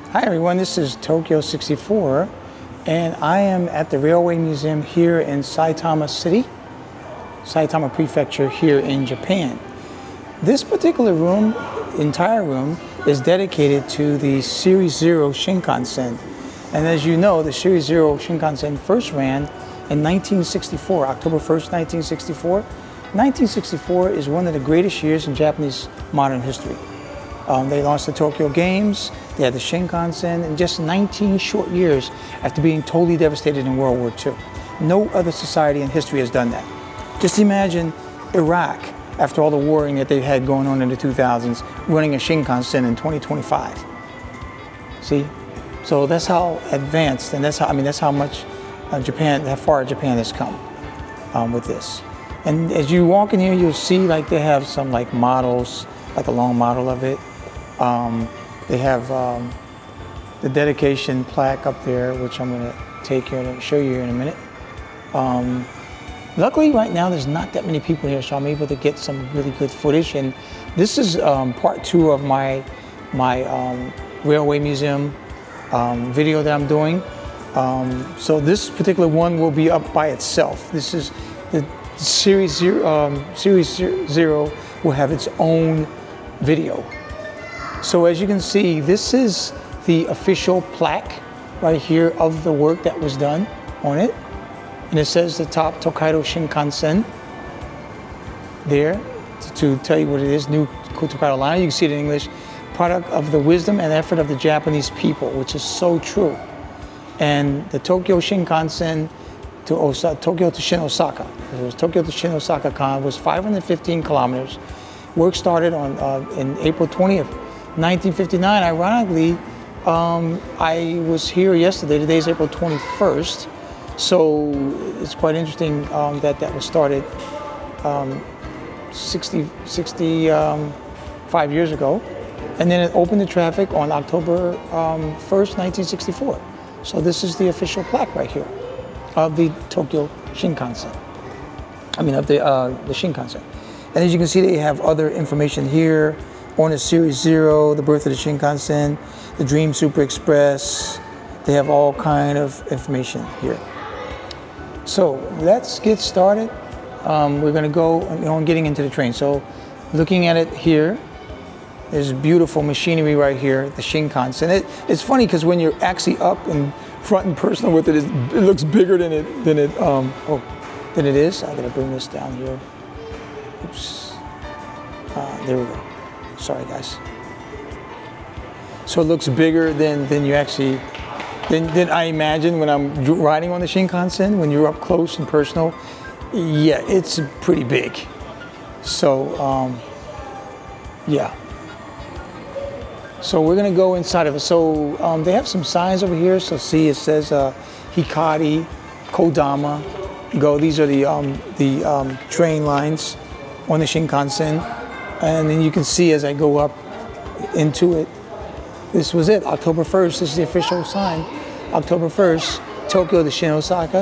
Hi everyone, this is Tokyo 64 and I am at the Railway Museum here in Saitama City, Saitama Prefecture here in Japan. This particular room, entire room, is dedicated to the Series 0 Shinkansen. And as you know, the Series 0 Shinkansen first ran in 1964, October 1st, 1964. 1964 is one of the greatest years in Japanese modern history. They launched the Tokyo Games, they had the Shinkansen in just 19 short years after being totally devastated in World War II. No other society in history has done that. Just imagine Iraq, after all the warring that they've had going on in the 2000s, running a Shinkansen in 2025. See? So that's how advanced, and that's how much Japan, how far Japan has come with this. And as you walk in here, you'll see like they have some like models, like a long model of it. They have the dedication plaque up there, which I'm going to take here and show you here in a minute. Luckily, right now, there's not that many people here, so I'm able to get some really good footage. And this is part 2 of my Railway Museum video that I'm doing. So this particular one will be up by itself. This is the Series 0, Series 0 will have its own video. So as you can see, this is the official plaque right here of the work that was done on it. And it says the top Tokaido Shinkansen there to tell you what it is, new Tokaido line. You can see it in English. Product of the wisdom and effort of the Japanese people, which is so true. And the Tokyo Shinkansen to Tokyo to Shin Osaka. It was Tokyo to Shin Osaka was 515 kilometers. Work started on in April 20th, 1959. Ironically, I was here yesterday. Today's April 21st. So it's quite interesting that was started 65 years ago. And then it opened the traffic on October 1st, 1964. So this is the official plaque right here of the Tokyo Shinkansen. I mean, of the Shinkansen. And as you can see, they have other information here on the Series 0, the birth of the Shinkansen, the Dream Super Express. They have all kind of information here. So let's get started. We're going to go on getting into the train. So looking at it here, there's beautiful machinery right here, the Shinkansen. It's funny because when you're actually up and front and personal with it, it looks bigger than it is. I gotta bring this down here. Oops. There we go. Sorry, guys. So it looks bigger than you actually than I imagine when I'm riding on the Shinkansen. When you're up close and personal, yeah, it's pretty big. So yeah. So we're gonna go inside of it. So they have some signs over here. So see, it says Hikari, Kodama, Go. These are the train lines on the Shinkansen. And then you can see as I go up into it, this was it, October 1st. This is the official sign. October 1st, Tokyo to Shin Osaka.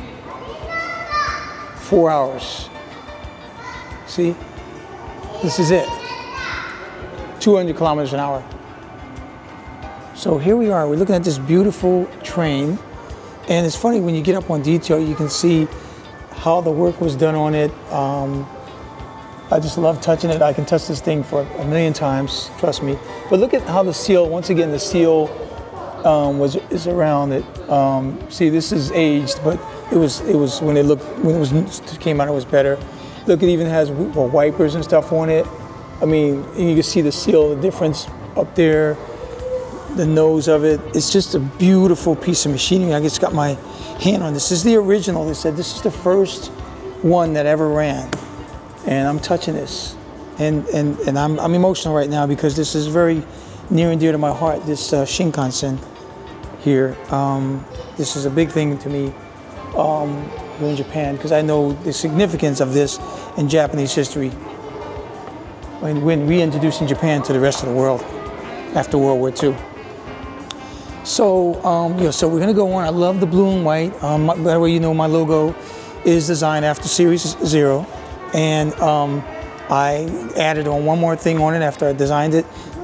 4 hours. See, this is it. 200 kilometers an hour. So here we are, we're looking at this beautiful train. And it's funny, when you get up on detail, you can see how the work was done on it. I just love touching it. I can touch this thing for a million times, trust me. But look at how the seal, once again, the seal is around it. See, this is aged, but it was when it came out, it was better. Look, it even has wipers and stuff on it. I mean, you can see the seal, the difference up there, the nose of it. It's just a beautiful piece of machinery. I just got my hand on this. This is the original. They said this is the first one that ever ran. And I'm touching this. And I'm emotional right now because this is very near and dear to my heart, this Shinkansen here. This is a big thing to me here in Japan because I know the significance of this in Japanese history when reintroducing Japan to the rest of the world after World War II. So, yeah, so we're gonna go on. I love the blue and white. By the way, you know my logo is designed after Series 0. And I added on one more thing on it after I designed it.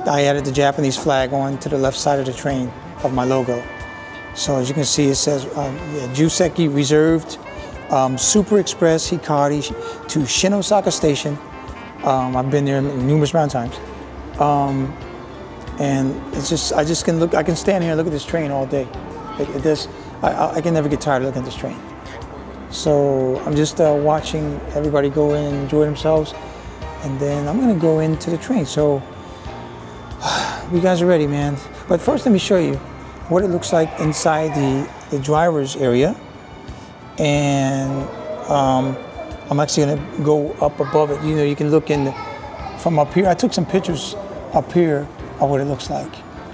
I added the Japanese flag on to the left side of the train of my logo. So as you can see, it says Juseki reserved Super Express Hikari to Osaka Station. I've been there numerous amount of times. And it's just, I can stand here and look at this train all day. I can never get tired of looking at this train. So I'm just watching everybody go in and enjoy themselves. And then I'm gonna go into the train. So you guys are ready, man. But first let me show you what it looks like inside the driver's area. And I'm actually gonna go up above it. You know, you can look in from up here. I took some pictures up here of what it looks like.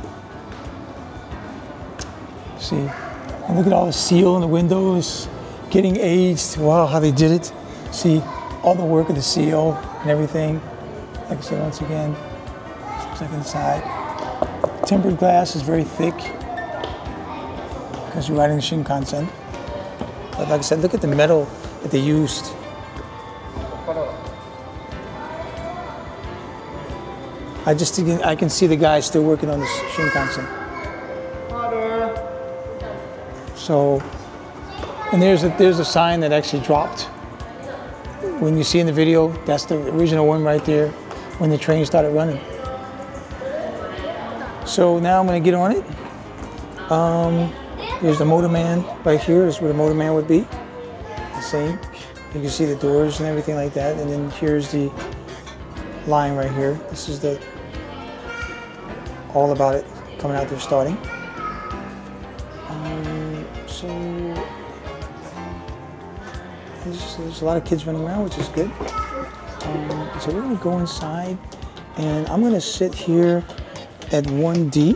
See, and look at all the seal in the windows, getting aged. Wow, how they did it. See, all the work of the seal and everything. Like I said, once again, looks like inside. Tempered glass is very thick because you're riding the Shinkansen. But like I said, look at the metal that they used. I can see the guys still working on the Shinkansen. So, and there's a sign that actually dropped. When you see in the video, that's the original one right there when the train started running. So now I'm going to get on it. Here's the motorman right here. This is where the motorman would be. The same. You can see the doors and everything like that. And then here's the line right here. This is the all about it coming out there starting. So there's a lot of kids running around, which is good. So we're going to go inside, and I'm going to sit here at 1D,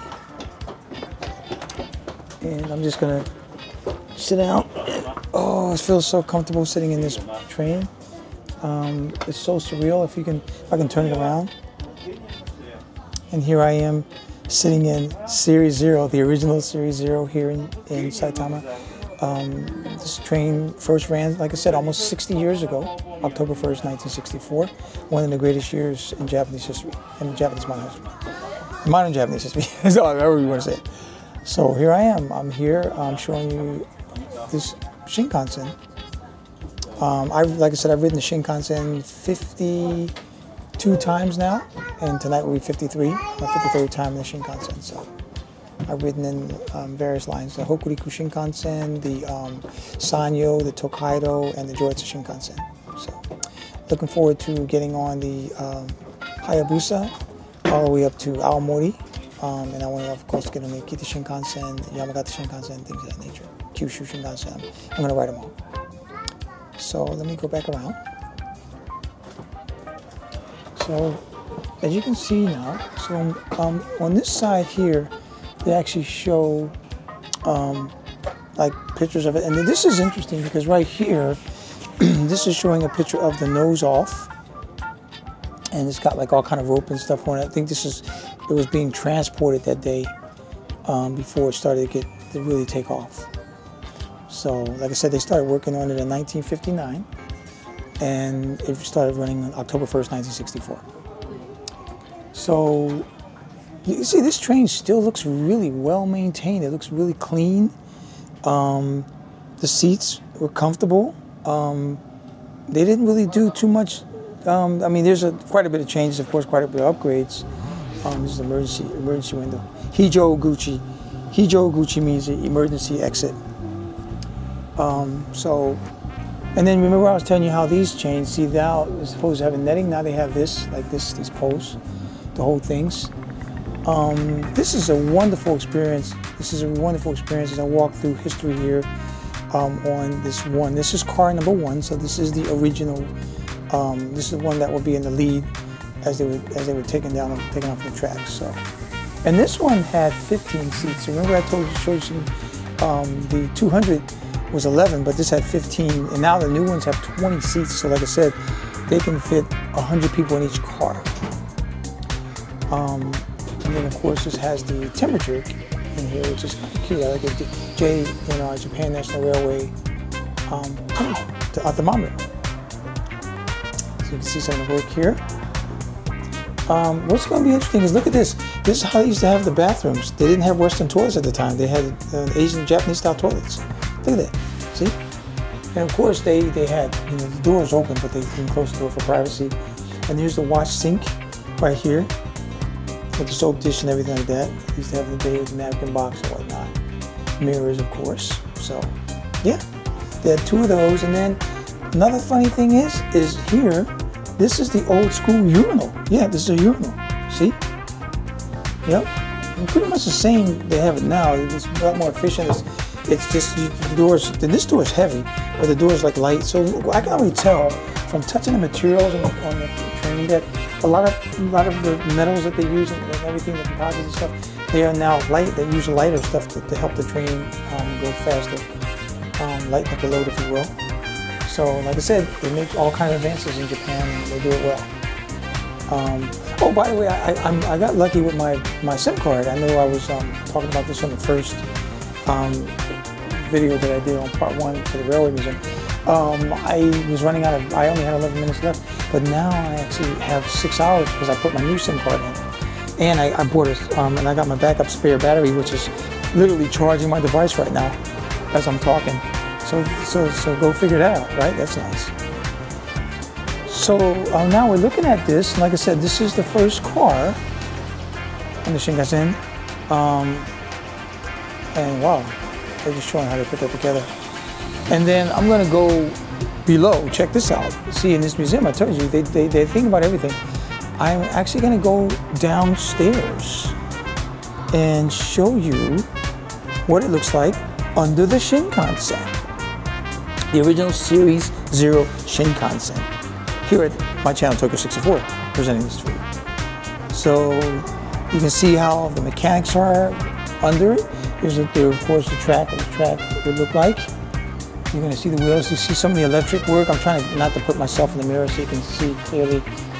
and I'm just going to sit down. Oh, it feels so comfortable sitting in this train. It's so surreal. If I can turn it around, and here I am sitting in Series 0, the original Series 0 here in Saitama. This train first ran, like I said, almost 60 years ago, October 1st, 1964. One of the greatest years in Japanese history, in Japanese modern history. Modern Japanese history, however you want to say it. So here I am. I'm here. I'm showing you this Shinkansen. Like I said, I've ridden the Shinkansen 52 times now, and tonight will be 53, my 53rd time in the Shinkansen. So I've ridden in various lines, the Hokuriku Shinkansen, the Sanyo, the Tokaido, and the Joetsu Shinkansen. So looking forward to getting on the Hayabusa all the way up to Aomori. And I want to, of course, get on the Kita Shinkansen, Yamagata Shinkansen, things of that nature. Kyushu Shinkansen. I'm going to ride them all. So let me go back around. So as you can see now, so on this side here, they actually show like pictures of it. And this is interesting because right here, this is showing a picture of the nose off. And it's got like all kind of rope and stuff on it. I think it was being transported that day before it started to really take off. So, like I said, they started working on it in 1959, and it started running on October 1st, 1964. So, you see, this train still looks really well maintained. It looks really clean. The seats were comfortable. They didn't really do too much. I mean, there's quite a bit of changes, of course, quite a bit of upgrades. This is the emergency window. Hijo Guchi. Hijo Guchi means emergency exit. And then remember I was telling you how these chains, see now it's supposed to have a netting, now they have this, like this, these posts, the whole things. This is a wonderful experience. This is a wonderful experience as I walk through history here on this one. This is car number 1, so this is the original, this is the one that will be in the lead as they were taken off the tracks. So, and this one had 15 seats. Remember I showed you some, the 200 was 11, but this had 15, and now the new ones have 20 seats. So like I said, they can fit 100 people in each car. And then of course this has the temperature in here, which is kind of cute. I like it. Japan National Railway thermometer. So you can see some of the work here. What's going to be interesting is look at this. This is how they used to have the bathrooms. They didn't have Western toilets at the time. They had Asian, Japanese style toilets. Look at that. See? And of course, they had, you know, the doors open, but they didn't close the door for privacy. And there's the wash sink right here with the soap dish and everything like that. They used to have the napkin box and whatnot. Mirrors, of course. So, yeah, they had 2 of those. And then another funny thing is here, this is the old school urinal. Yeah, this is a urinal. See? Yep. And pretty much the same they have it now. It's a lot more efficient. It's just the doors. This door is heavy, but the door is like light. So I can already tell from touching the materials on the train that a lot of the metals that they use and everything, the composites and stuff, they are now light. They use lighter stuff to help the train go faster, lighten up the load, if you will. So, like I said, they make all kinds of advances in Japan, and they do it well. Oh, by the way, I got lucky with my SIM card. I know I was talking about this on the first video that I did on part 1 for the Railway Museum. I was running out of, I only had 11 minutes left, but now I actually have 6 hours because I put my new SIM card in. And I bought it, and I got my backup spare battery, which is literally charging my device right now as I'm talking. So go figure that out, right? That's nice. So now we're looking at this. Like I said, this is the first car on the Shinkansen. And wow, they're just showing how they put that together. And then I'm gonna go below. Check this out. See, in this museum, I told you, they think about everything. I'm actually gonna go downstairs and show you what it looks like under the Shinkansen. The original Series 0 Shinkansen. Here at my channel, Tokyo 64, presenting this for you. So you can see how the mechanics are under it. Here's of course the track would look like. You're going to see the wheels. You see some of the electric work. I'm trying not to put myself in the mirror so you can see clearly.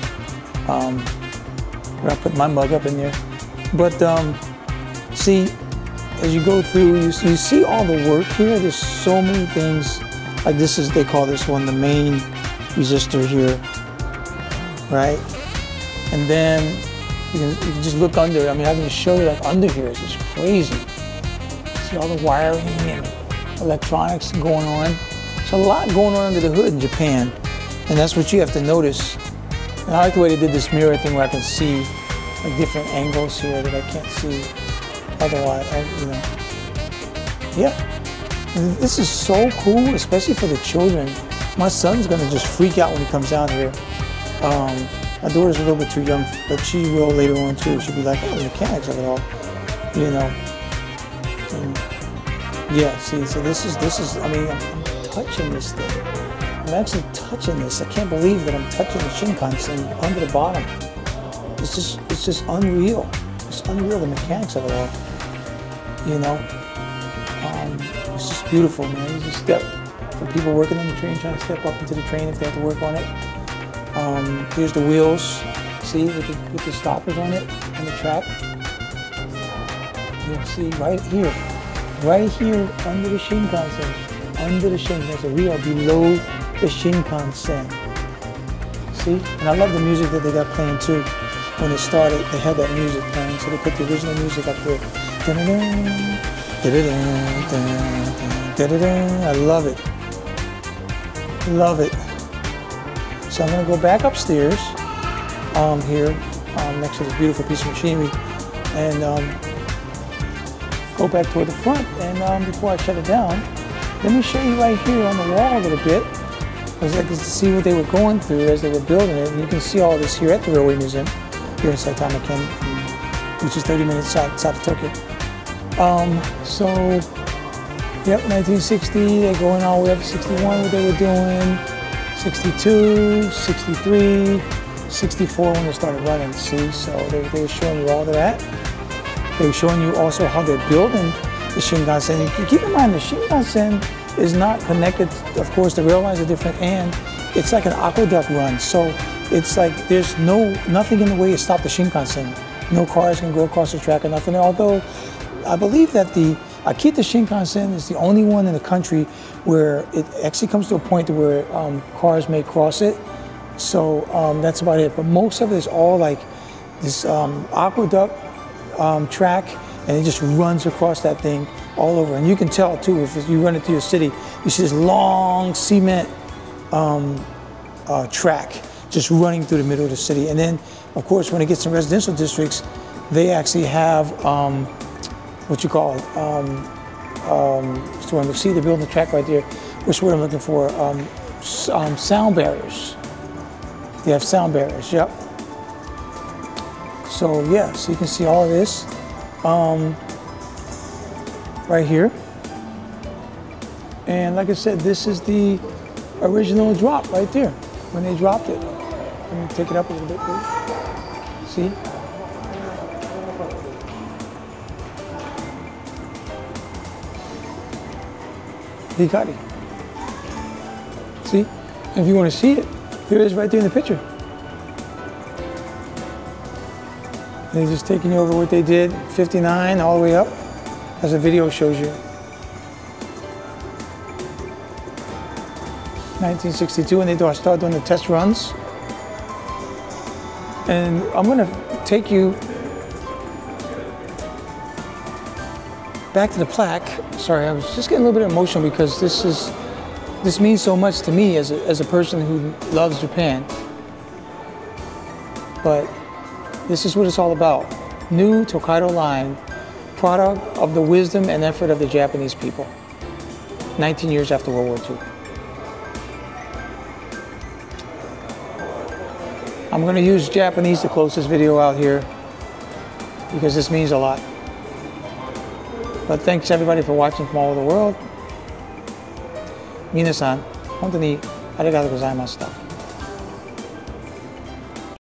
I'll put my mug up in there. But see, as you go through, you see all the work here. There's so many things. Like this is, they call this one the main resistor here, right? And then you can just look under. I mean, I can just show you like under here. It's just crazy. See all the wiring and electronics going on. There's a lot going on under the hood in Japan, and that's what you have to notice. And I like the way they did this mirror thing where I can see like different angles here that I can't see otherwise. You know, yeah. And this is so cool, especially for the children. My son's gonna just freak out when he comes out here. My daughter's a little bit too young, but she will later on too. She'll be like, oh, the mechanics of it all, you know. And yeah, see, so this is, I mean, I'm touching this thing. I'm actually touching this. I can't believe that I'm touching the Shinkansen under the bottom. It's just unreal. It's unreal, the mechanics of it all, you know. It's just beautiful, man. It's a step for people working on the train, trying to step up into the train if they have to work on it. Here's the wheels, see, with the stoppers on it, on the track. You'll see right here under the Shinkansen, there's a wheel below the Shinkansen. See, and I love the music that they got playing too. When it started, they had that music playing, so they put the original music up there. I love it. Love it. So I'm going to go back upstairs here next to this beautiful piece of machinery and go back toward the front. And before I shut it down, let me show you right here on the wall a little bit. Because I could see what they were going through as they were building it. And you can see all this here at the Railway Museum here in Saitama City, which is 30 minutes south of Tokyo. So, yep, 1960, they're going all the way up to 61, what they were doing, 62, 63, 64 when they started running, see? So they were showing you all of that. They were showing you also how they're building the Shinkansen. And keep in mind, the Shinkansen is not connected, of course, the rail lines are different, and it's like an aqueduct run. So it's like there's nothing in the way to stop the Shinkansen. No cars can go across the track or nothing, although I believe that the Akita Shinkansen is the only one in the country where it actually comes to a point where cars may cross it. So that's about it. But most of it is all like this aqueduct track, and it just runs across that thing all over. And you can tell too, if you run it through your city, you see this long cement track just running through the middle of the city. And then, of course, when it gets in residential districts, they actually have what you call it. So when we see the building track right there, which word I'm looking for, sound barriers. They have sound barriers. Yep. So yeah, so you can see all of this right here. And like I said, this is the original drop right there when they dropped it. Let me take it up a little bit, please. See? Hikari. See? And if you want to see it, here it is right there in the picture. And they're just taking you over what they did, 59 all the way up, as the video shows you. 1962, and they start doing the test runs. And I'm going to take you back to the plaque. Sorry, I was just getting a little bit emotional because this means so much to me as a person who loves Japan. But this is what it's all about. New Tokaido line, product of the wisdom and effort of the Japanese people. 19 years after World War II. I'm going to use Japanese to close this video out here because this means a lot. But thanks everybody for watching from all over the world. 皆さん、本当にありがとうございました。